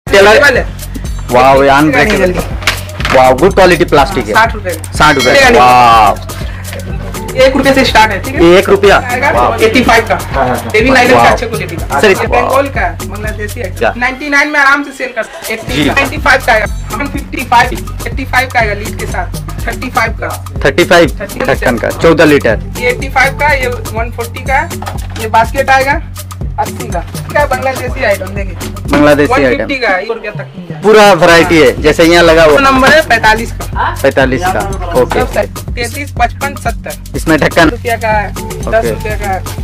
वाह ये अनब्रेकेबल, वाह गुड क्वालिटी प्लास्टिक है। 60 रुपए, 60 रुपए, वाह 1 रुपए से स्टार्ट है, ठीक है। 1 रुपया, 85 का, हेवी नाइलॉन का अच्छे क्वालिटी का। सर बंगाल का बांग्लादेशी है, 99 में आराम से सेल कर। 95 का आएगा, 155, 85 का आएगा लीड के साथ, 35 का, 35 ढक्कन का 14 लीटर, ये 85 का, ये 140 का, ये बास्केट आएगा 80 का। क्या बांग्लादेशी आइटम देखिए, बांग्लादेशी 150 आइटम का, 1 रुपया तक मिल जाएगा। पूरा वैरायटी है जैसे यहाँ लगा हुआ। नंबर है 45 का, 45 का, ओके। 33, 55, 70 इसमें ढक्कन रुपया का है, 10 रुपया का है।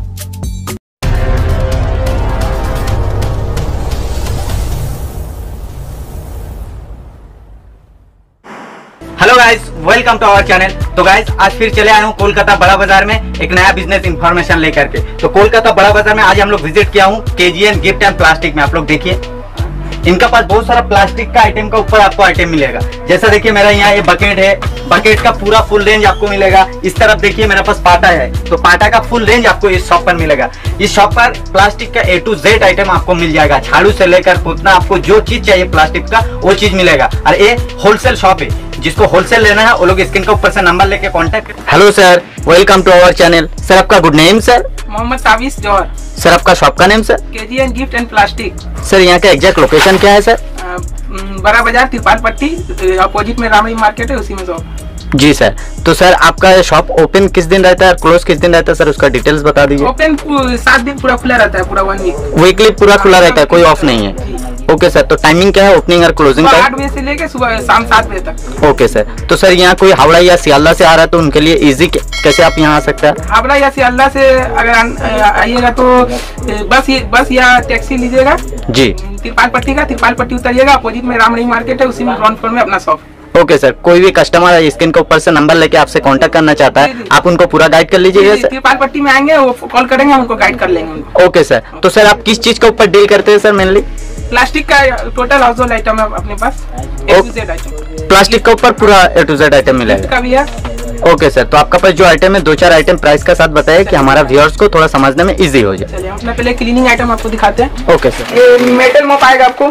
Hello guys, welcome to our channel. तो गाइस आज फिर चले आए हूँ कोलकाता बड़ा बाजार में एक नया बिजनेस इंफॉर्मेशन लेकर के। तो कोलकाता बड़ा बाजार में आज हम लोग विजिट किया हूँ केजीएन गिफ्ट एंड प्लास्टिक में। आप लोग देखिए इनका पास बहुत सारा प्लास्टिक का आइटम का ऊपर आपको आइटम मिलेगा। जैसा देखिए मेरा यहाँ ये बकेट है, बकेट का पूरा फुल रेंज आपको मिलेगा। इस तरफ देखिए मेरे पास पाटा है, तो पाटा का फुल रेंज आपको इस शॉप पर मिलेगा। इस शॉप पर प्लास्टिक का A to Z आइटम आपको मिल जाएगा, झाड़ू से लेकर पोतना, आपको जो चीज चाहिए प्लास्टिक का वो चीज मिलेगा। और ये होलसेल शॉप है, जिसको होलसेल लेना है वो लोग स्क्रीन के ऊपर से नंबर लेके contact. Hello sir, welcome to our channel. Sir आपका good name sir? Mohammad Tabish Jauhar. Sir आपका शॉप का name sir? KGN gift and plastic. Sir यहाँ का एग्जैक्ट लोकेशन क्या है सर? बड़ा बाजार तिरपाल पट्टी, अपोजिट में रामई मार्केट है, उसी में शॉप। जी सर। तो सर आपका शॉप ओपन किस दिन रहता है, क्लोज किस दिन रहता है सर, उसका डिटेल्स बता दीजिए। ओपन 7 दिन पूरा खुला रहता है, पूरा 1 वीक वीकली पूरा खुला रहता है, कोई ऑफ नहीं है। Okay sir. तो टाइमिंग क्या है ओपनिंग और क्लोजिंग का? 8 बजे से लेके सुबह शाम 7 बजे तक। Okay sir. तो सर यहाँ कोई हावड़ा या सियालदा से आ रहा है तो उनके लिए इजी कैसे आप यहाँ आ सकते हैं? हावड़ा या सियालदा से अगर आइएगा तो बस या टैक्सी लीजिएगा जी। तिरपाल पट्टी उतरिएगा, अपोजिट में रामई मार्केट है, उसी में ग्राउंड फ्लोर में अपना शॉप। Okay sir. कोई भी कस्टमर स्क्रीन के ऊपर से नंबर लेके आपसे कांटेक्ट करना चाहता है, आप उनको पूरा गाइड कर लीजिएगा सर। तिरपाल पट्टी में आएंगे, वो कॉल करेंगे, हम उनको गाइड कर लेंगे। Okay sir. तो सर आप किस चीज के ऊपर डील करते हैं सर मेनली? प्लास्टिक का टोटल हाउस होल्ड आइटम है अपने पास, A to Z item. Plastic के ऊपर पूरा A to Z आइटम मिलेगा का भी है। Okay sir. तो आपका पास जो आइटम है 2-4 आइटम प्राइस के साथ बताइए कि हमारा व्यूअर्स को थोड़ा समझने में इजी हो जाए। चलिए हम पहले क्लीनिंग आइटम आपको दिखाते हैं। Okay sir. ये मेटल मोप आएगा आपको,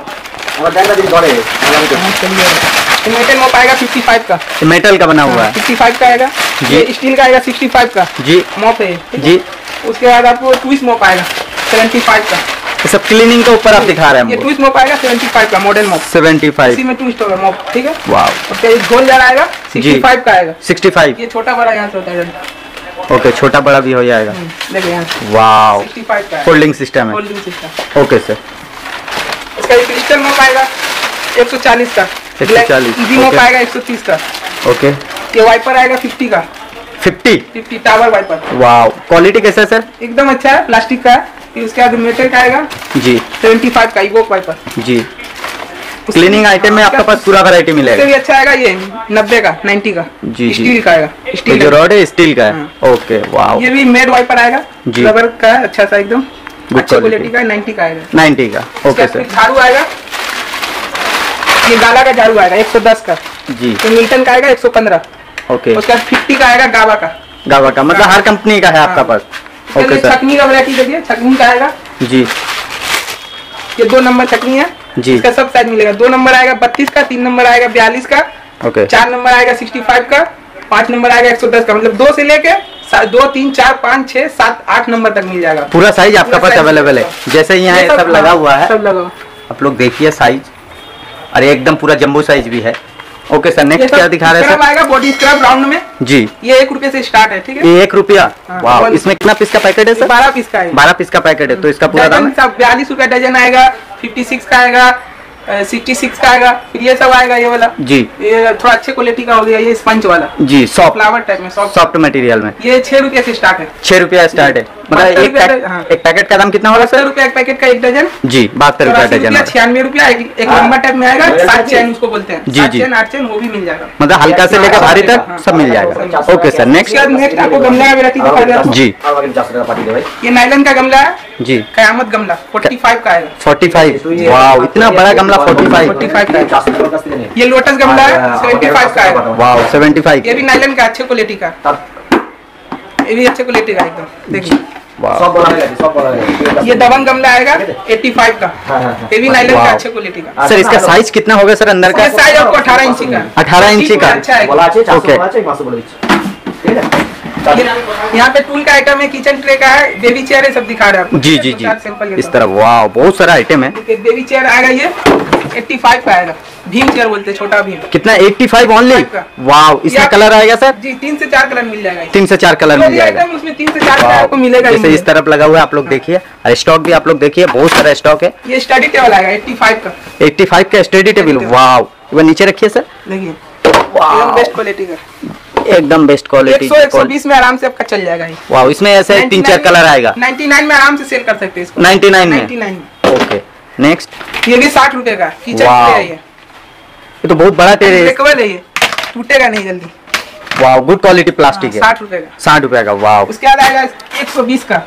मेटल मोप आएगा 55 का, मेटल का बना हुआ है, 55 का आएगा। ये स्टील का आएगा 65 का जी मोप है जी। उसके बाद आपको ट्विस्ट मोप आएगा 75 का। ये सब क्लीनिंग के ऊपर आप दिखा रहे हैं ये हमको। ट्विस्ट मोप आएगा 75 का, मॉडर्न मोप 75। इसी में ट्विस्ट होगा मोप, ठीक है। वाह। उसका एक गोल जार आएगा 65 का आएगा। 65। ये छोटा बड़ा यहाँ से होता है, ओके, छोटा बड़ा भी हो जाएगा। देखिए यहाँ से वाह, 65 का फोल्डिंग सिस्टम है। Folding system. Okay sir. इसका एक क्रिस्टल मोप आएगा 140 का, 140। इजी मोप आएगा 130 का। ओके। ये वाइपर आएगा 50 का, 50 टावर वाइपर। वाह, क्वालिटी कैसा है सर? एकदम अच्छा है, प्लास्टिक का है। फिर उसके बाद मेटल का आएगा जी 75 का इवोक वाइपर जी। क्लीनिंग आइटम में आपके पास पूरा वैरायटी उससे मिलेगा। भी अच्छा आएगा ये 90 का, 90 का जी जी। स्टील का आएगा, ये स्टील जो का। रॉड है स्टील का है। ओके वाह। ये भी मेड वाइपर आएगा जी। रबर का है, अच्छा सा एकदम अच्छी quality। क्वालिटी का, 90 का आएगा। 90 का। ओके उसके बाद सर। झाड़ू आएगा, ये गाला का झाड़ू आएगा 110 का। जी। ये मिल्टन का आएगा 115। ओके। उसके बाद 50 का आएगा गावा का। गावा का मतलब हर कंपनी का है आपका पास। Okay sir. छकनी का वैरायटी देखिए, छकनी का आएगा जी ये 2 नंबर छकनी है जी। इसका सब साइज मिलेगा। 2 नंबर आएगा 32 का, 3 नंबर आएगा 42 का, ओके। 4 नंबर आएगा 65 का, 5 नंबर आएगा 110 का। मतलब 2 से लेके 2, 3, 4, 5, 6, 7, 8 नंबर तक मिल जाएगा। पूरा साइज आपका पास अवेलेबल है। जैसे यहाँ ये सब लगा हुआ है, सब लगा। आप लोग देखिए साइज, अरे एकदम पूरा जंबो साइज भी है। ओके सर, नेक्स्ट क्या दिखा रहे हैं सर? आएगा बॉडी स्क्रब राउंड में जी। ये 1 रुपए से स्टार्ट है, ठीक है। ये 1 रुपया। हाँ, वाह। इसमें कितना पीस का पैकेट है सर? 12 पीस का है। 12 पीस का पैकेट है। तो इसका पूरा दाम 42 रुपया डजन आएगा, 56 का आएगा, 66 का आएगा। फिर ये सब आएगा ये वाला जी। ये थोड़ा अच्छे क्वालिटी का हो गया, ये स्पंज वाला जी, सॉफ्ट फ्लावर टाइप में, सॉफ्ट मटेरियल में। ये 6 रुपए से स्टार्ट है। 6 रुपया स्टार्ट है। मतलब एक पैकेट का दाम कितना होगा 72 सर? रुपया एक पैकेट का, एक डजन जी 72 रुपया डजन। 96 रुपया एक लंबा टाइप में आएगा, 7 चैन उसको बोलते हैं। जी, 7 जी। चैन 8 चैन वो भी मिल जाएगा। मतलब हल्का से लेकर भारी तक सब मिल जाएगा। ओके सर, नेक्स्ट नेक्स्ट आपको गमला का वैरायटी दिखा दे रहा हूं। जी ये नायलन का गमला है, जी। कयामत गमला 45 का आएगा। 45। वाह, इतना बड़ा गमला 45 का है। ये लोटस गमला है 75 का आएगा। वाह 75। ये भी नायलन का अच्छे क्वालिटी का, ये भी अच्छे क्वालिटी का एकदम। देखिए सब बना ये दबंग गमला आएगा 85 का, ये भी नाइलन का अच्छे क्वालिटी का। सर इसका साइज कितना होगा सर अंदर का? साइज आपको 18 इंची का। 18 इंची का अच्छा है। यहाँ पे टूल का आइटम है, किचन ट्रे का है, बेबी चेयर है, सब दिखा रहे हैं आपको। जी जी जी, इस तरह वाह बहुत सारा आइटम है। बेबी चेयर आएगा ये 85 का आएगा, भीम चेयर बोलते हैं, छोटा भीम। कितना? 85 ओनली? वाह। इसमें कलर आएगा सर? जी 3 से 4 कलर मिल जाएगा। 3 से 4 कलर मिल जाएगा उसमें, 3 से 4 कलर आपको मिलेगा। जैसे इस तरफ लगा हुआ है आप लोग देखिए, और स्टॉक भी आप लोग देखिए बहुत सारा स्टॉक है। ये स्टडी टेबल आएगा 85 का। 85 का स्टडी टेबल, वाह। वो नीचे रखिए सर, देखिए एकदम बेस्ट क्वालिटी का, एकदम बेस्ट क्वालिटी। 100-120 में आराम से आपका चल जाएगा। वाह, इसमें ऐसे 3-4 कलर आएगा। 99 में आराम से सेल कर सकते हैं इसको। 99 में? 99। Okay next. ये भी 60 रुपए का किचन ट्रे है। ये तो बहुत बड़ा ट्रे है, ये टूटेगा नहीं जल्दी। वाह, गुड क्वालिटी प्लास्टिक है। 60 रुपए का। 60 रुपए का, वाह। उसके बाद आएगा 120 का।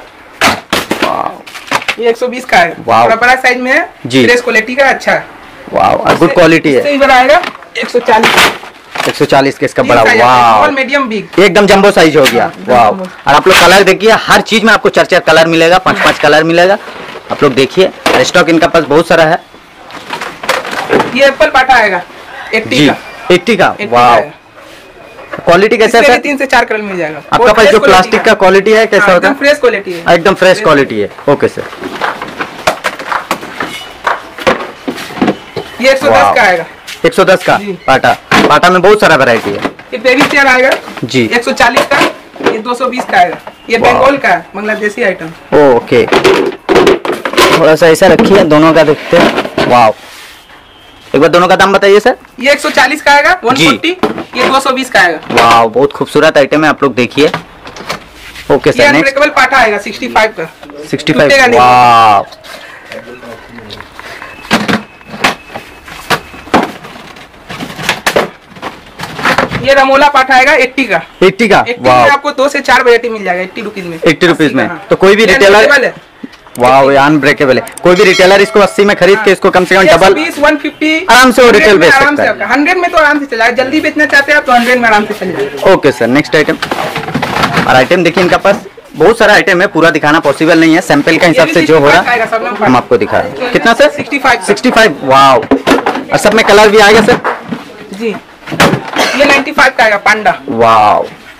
ये 120 का है, थोड़ा बड़ा साइज में है, फ्रेश क्वालिटी का, अच्छा है। वाह, गुड क्वालिटी है। इससे आएगा 140 140 का इसका बड़ा, वाह, मीडियम बिग, एकदम जंबो साइज हो गया। वाह। और आप लोग कलर देखिए, हर चीज में आपको 4-4 कलर मिलेगा, 5-5 कलर मिलेगा। आप लोग देखिए, स्टॉक इनका पास बहुत सारा है। ये एप्पल पाटा आएगा 80 का। 80 का, वाह। क्वालिटी कैसा है? 3 से 4 कलर मिल जाएगा। आपका पास जो प्लास्टिक का क्वालिटी है कैसा होता है? फ्रेश क्वालिटी है, एकदम फ्रेश क्वालिटी है। Okay sir. ये 110 का आएगा। 110 का पाटा। पाटा में बहुत सारा वैरायटी है। ये बेबी चेयर आएगा जी 140 का। ये 220 का आएगा। ये बंगाल का है, बांग्लादेशी आइटम। ओके, थोड़ा सा ऐसा रखिए, दोनों का देखते हैं। वाह, एक बार दोनों का दाम बताइए सर। ये 140 का आएगा 140, ये 220 का आएगा। वाह, बहुत खूबसूरत आइटम है, आप लोग देखिए। Okay sir, next. अनब्रेकेबल पाटा आएगा 65 का। 65, वाह। ये रमोला पाटा आएगा 80 का। 80 का, वाह। आपको 2 से 4 वैरायटी मिल जाएगा 80 रुपीज में। 80 रुपीज में। तो कोई भी रिटेलर, वाह, ये अनब्रेकेबल है। कोई भी रिटेलर इसको 80 में खरीद के इसको कम से कम डबल 150 आराम से वो रिटेल बेच सकता है। 100 में तो आराम से चला, जल्दी बेचना चाहते हैं आप तो 100 में आराम से चल जाएगा। Okay sir, next item. और आइटम देखिए, इनका पास बहुत सारा आइटम है, पूरा दिखाना पॉसिबल नहीं है। सैंपल का हिसाब से जो हो रहा है हम आपको दिखा रहे हैं। कितना सर? 65, वाह। और सब में कलर भी आएगा सर? जी। ये 95 का आएगा पांडा, वाह।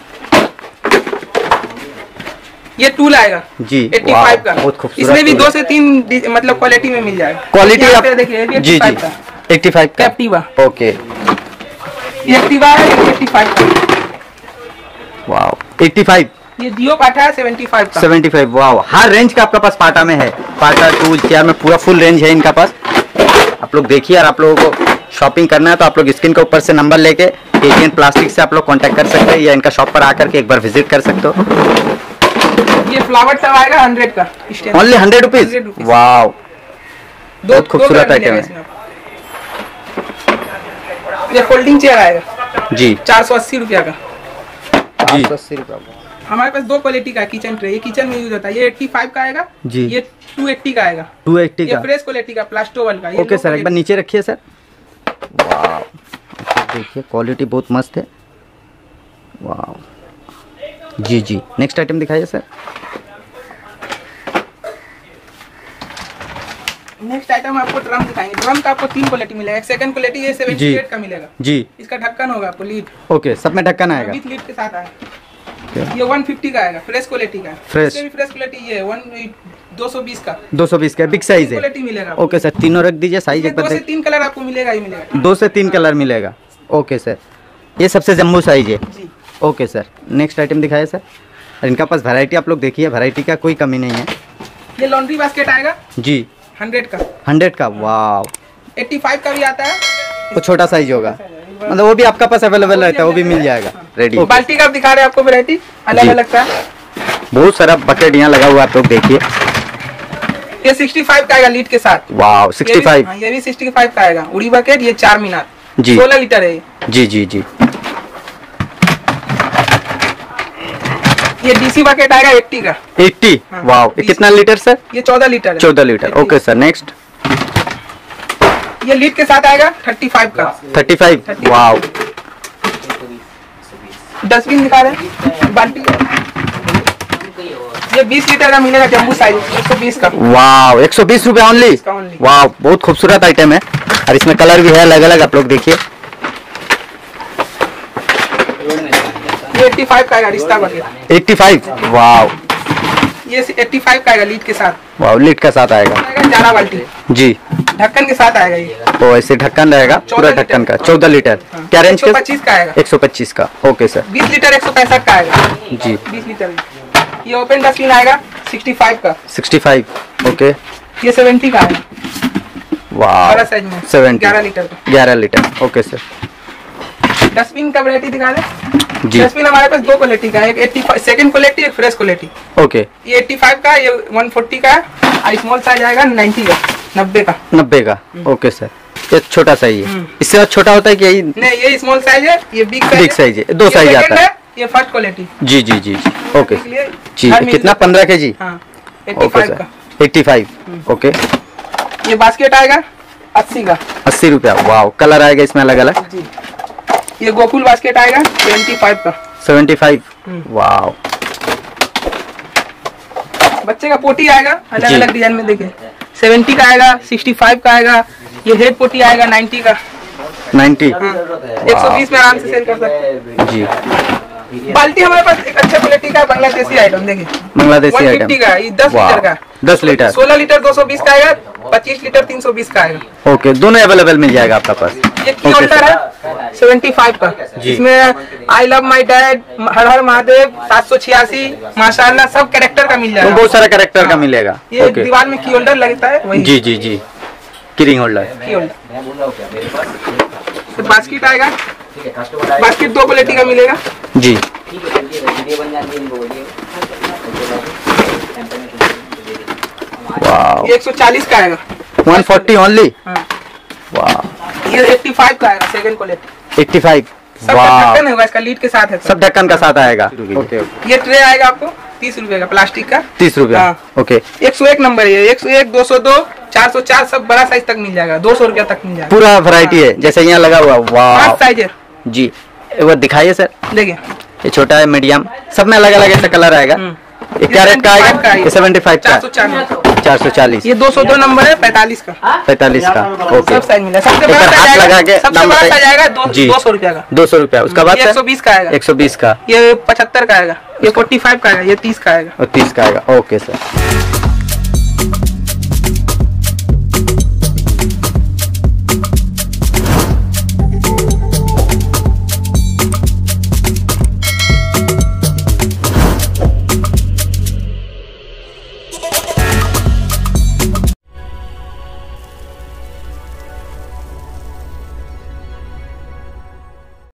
ये टूल आएगा जी 85 का, बहुत खूबसूरत। इसमें भी 2 से 3 मतलब क्वालिटी में मिल जाएगा। क्वालिटी आप देखिए, जी जी 85 का एक्टिवा। ओके, ये एक्टिवा है 85 का, वाह 85। ये जियो पाटा है 75 का। 75, वाह। हर रेंज का आपका पास पाटा में है, पाटा टूल चेयर में पूरा फुल रेंज है इनका पास। आप लोग देखिए, और आप लोगों को शॉपिंग करना है तो आप लोग स्क्रीन के ऊपर से नंबर लेके केजीएन प्लास्टिक से आप लोग कांटेक्ट कर सकते हैं, या इनका शॉप पर आकर के एक बार विजिट कर सकते हो। ये फ्लावर टब आएगा 100 का, ओनली 100 रुपीज, वाह। बहुत खूबसूरत आइटम है। ये फोल्डिंग चेयर आएगा जी 480 रुपया का। जी, हमारे पास 2 क्वालिटी का किचन ट्रे, ये किचन में यूज होता है। ये 85 का आएगा जी, ये 280 का आएगा। 280 का, ये फ्रेश क्वालिटी का प्लास्टोवल का। ओके सर, एक बार नीचे रखिए सर। वाह, देखिए क्वालिटी बहुत मस्त है, वाह। जी जी, नेक्स्ट आइटम दिखाइए सर। नेक्स्ट आइटम आपको ड्रम दिखाएंगे। ड्रम का आपको 3 क्वालिटी मिलेगा। सेकंड क्वालिटी ये 78 का मिलेगा जी। इसका ढक्कन होगा आपको लीड, ओके, सब में ढक्कन आएगा, विद लीड के साथ आएगा। ये 150 का आएगा, फ्रेश क्वालिटी का। फ्रेश क्वालिटी ये 220 का। 220 का बिग साइज है, क्वालिटी मिलेगा। ओके सर, तीनों रख दीजिए साइज एक बार। 2 से 3 कलर आपको मिलेगा ही मिलेगा। 2 से 3 कलर मिलेगा, ओके सर। ये सबसे जम्बो साइज है जी, ओके सर। नेक्स्ट आइटम दिखाइए सर। इनका पास वैरायटी आप लोग देखिए, वैरायटी का कोई कमी नहीं है। ये लॉन्ड्री बास्केट आएगा जी 100 का। 100 का, वाह। 85 का भी आता है, वो छोटा साइज होगा, मतलब वो भी आपका पास अवेलेबल रहता है, वो भी मिल जाएगा रेडी। बाल्टी का आप दिखा रहे हैं आपको वैरायटी अलग अलग का। बहुत सारा बकेट यहाँ लगा हुआ आप लोग देखिए। ये 65 का आएगा लीड के साथ, वाह 65। ये भी 65 का आएगा। उड़ी बकेट ये 4 मीनार जी, 16 लीटर है। जी जी जी। ये डीसी बकेट आएगा 80 का। 80, वाह। ये कितना लीटर सर? ये 14 लीटर है। 14 लीटर, ओके सर। नेक्स्ट, ये लीड के साथ आएगा 35 का। 35, वाह। डस्टबिन दिखा रहे हैं, बाल्टी। ये 20 लीटर का मिलेगा जम्बू साइज 120 का। वाह 120 रुपए ओनली। only। वाह बहुत खूबसूरत आइटम है और इसमें कलर भी है अलग अलग, आप लोग देखिए। ये 85 का आएगा रिश्ता बगैर। 85। वाह ये 85 का आएगा लीड के साथ। वाह लीड का साथ आएगा जाना बाल्टी जी। ढक्कन के साथ आएगा ये। तो ऐसे ढक्कन रहेगा पूरा ढक्कन का 14 लीटर। क्या रेंज का? 125 का आएगा। 125 का। Okay sir. 20 लीटर 165 का आएगा जी। 20 लीटर। ये ओपन डस्टबिन आएगा 65 का। 65। ओके। ये 70 का आएगा वाह बड़ा साइज में 70। 11 लीटर का। 11 लीटर। Okay sir. डस्टबिन का वैरायटी दिखा दे जी। डस्टबिन हमारे पास दो क्वालिटी का है, एक 85 सेकंड क्वालिटी, एक फ्रेश क्वालिटी। ओके। ये 85 का, ये 140 का और स्मॉल साइज आएगा 90 का 90 का। 90 का। Okay sir. ये छोटा साइज है, इससे और छोटा होता है कि यही? नहीं ये स्मॉल साइज है, ये बिग साइज है। दो साइज आता है। ये फर्स्ट क्वालिटी। जी जी जी ओके इसलिए जी। हर कितना? 15 kg। हाँ ओके 85 सर। का। 85। ओके। ये बास्केट आएगा 80 का। 80 रुपया। वाह कलर आएगा इसमें अलग अलग। जी। ये गोकुल बास्केट आएगा 75 का। 75। वाह। बच्चे का पोटी आएगा अलग अलग डिजाइन में, देखिए 70 का आएगा, 65 का आएगा। ये हेड पोटी आएगा 90 का। 90। 120 में आराम से सेल कर सकते हैं जी। बाल्टी हमारे पास एक अच्छा क्वालिटी का बांग्लादेशी आइटम, देखिए बांग्लादेशी 150 आइटम का। ये 10 लीटर का। 10 लीटर। 16 लीटर 220 का आएगा, 25 लीटर 320 का आएगा। ओके दोनों अवेलेबल मिल जाएगा आपका पास। ये की होल्डर है 75 का। इसमें आई लव माई डैड, हर हर महादेव, 786, माशाल्लाह सब कैरेक्टर का मिल तो जाएगा। बहुत सारा कैरेक्टर का मिलेगा। ये ओके दीवार में की होल्डर लगता है वही जी जी जी। Keyring holder. Key holder. तो बास्केट आएगा, बास्केट दो क्वालिटी का मिलेगा जी। वाह ये 140 का आएगा। 140 ओनली। हाँ। वाह ये 85 का आएगा सेकंड क्वालिटी। 85। सब वाह ढक्कन होगा इसका, लीड के साथ है सब ढक्कन का साथ आएगा। ओके। ये ट्रे आएगा आपको 30 रुपए का प्लास्टिक का। 30 रुपया। हाँ। ओके 101 नंबर है, 101, 202, 404 सब बड़ा साइज तक मिल जाएगा, 200 रुपया तक मिल जाएगा। पूरा वैरायटी है जैसे यहाँ लगा हुआ। वाह 5 साइज है जी। एक बार दिखाइए सर। देखिए। ये छोटा है, मीडियम, सब में अलग अलग ऐसा कलर आएगा। ये क्या रेट का आएगा? ये 75 का। 440। ये 202 नंबर है 45 का। 45 का। ओके सब साइज मिला। सबसे एक बड़ा बार साइज हाथ लगा आएगा, के सबसे दाम बड़ा बताइए। साइज आएगा जी। 200 रुपया का। 200 रुपया। उसका बाद ये सर? 120 का आएगा। 120 का। ये 75 का आएगा, ये 45 का आएगा, ये 30 का आएगा। और 30 का आएगा। Okay sir.